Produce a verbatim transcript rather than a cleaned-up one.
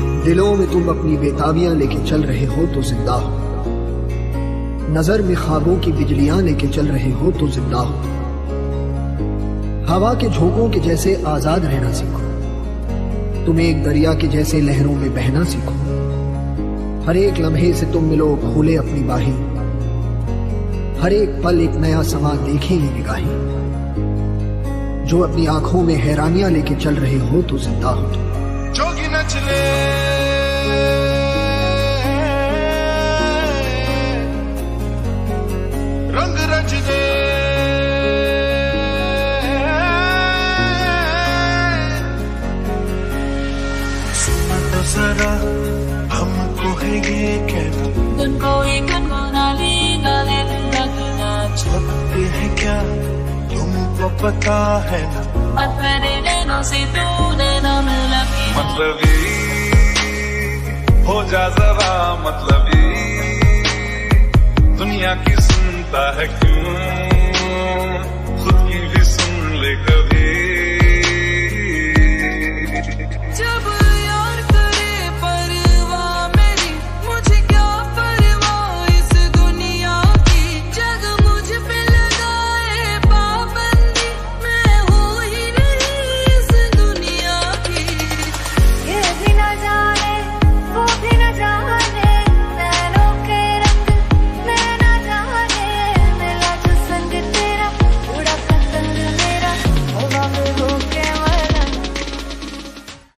दिलों में तुम अपनी बेताबियां लेके चल रहे हो तो जिंदा हो, नजर में ख्वाबों की बिजलियां लेके चल रहे हो तो जिंदा हो। हवा के झोंकों के जैसे आजाद रहना सीखो, तुम एक दरिया के जैसे लहरों में बहना सीखो। हर एक लम्हे से तुम मिलो खोले अपनी बाहें, हर एक पल एक नया समा देखे ये निगाहें। जो अपनी आंखों में हैरानियां लेके चल रहे हो तो जिंदा हो तुम। जोगी नचले रंग रच दे, सुना तो जरा हमको है ये कहना, तुमको ही गुनगुनाली गाने लगना चाहते हैं क्या तुमको पता है ना, और मेरे नैनों से तूने ना मिला मतलबी हो जा जरा मतलबी, दुनिया की सुनता है क्यों।